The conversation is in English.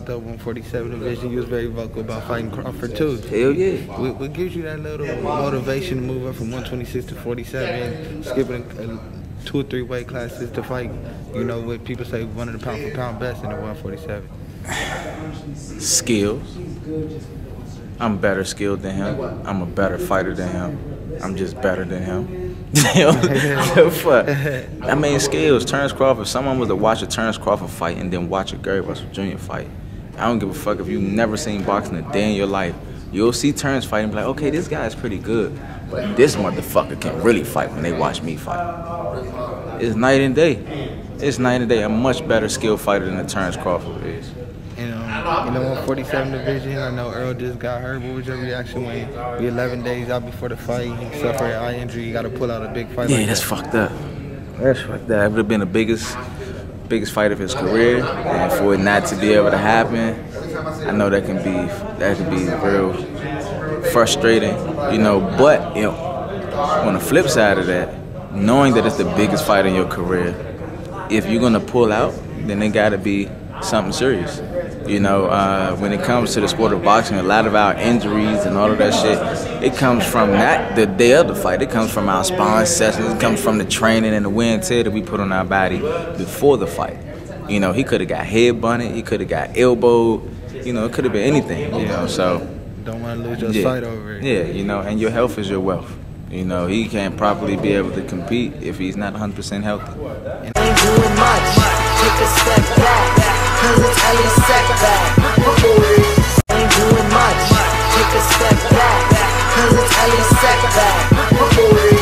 the 147 division. You was very vocal about fighting Crawford too. Hell yeah. What gives you that little motivation to move up from 126 to 47, skipping 2 or 3 weight classes to fight, you know, what people say one of the pound for pound best in the 147? Skills. I'm better skilled than him. I'm a better fighter than him. I'm just better than him. Fuck. I mean, skills. Terrence Crawford. If someone was to watch a Terrence Crawford fight and then watch a Gary Russell Jr. fight, I don't give a fuck if you've never seen boxing a day in your life. You'll see Terrence fight and be like, okay, this guy is pretty good, but this motherfucker can really fight when they watch me fight. It's night and day. It's night and day. I'm a much better skilled fighter than the Terrence Crawford is. In the 147 division, I know Earl just got hurt. What was your reaction when we 11 days out before the fight, he suffered an eye injury, you got to pull out a big fight? Yeah, like that's fucked up. That's fucked up. It would have been the biggest fight of his career, and for it not to be able to happen, I know that can be real frustrating, you know. But you know, on the flip side of that, knowing that it's the biggest fight in your career, if you're gonna pull out, then it gotta be something serious. You know, when it comes to the sport of boxing, a lot of our injuries and all of that shit, it comes from not the day of the fight. It comes from our sparring sessions. It comes from the training and the wear and tear that we put on our body before the fight. You know, he could have got head bunted. He could have got elbowed. You know, it could have been anything. You know, so don't want to lose your sight over it. Yeah, you know, and your health is your wealth. You know, he can't properly be able to compete if he's not 100% healthy. Ain't doing much. Take a step back, 'cause it's Elie Seckbach. Ain't doing much. Take a step back, 'cause it's Elie Seckbach.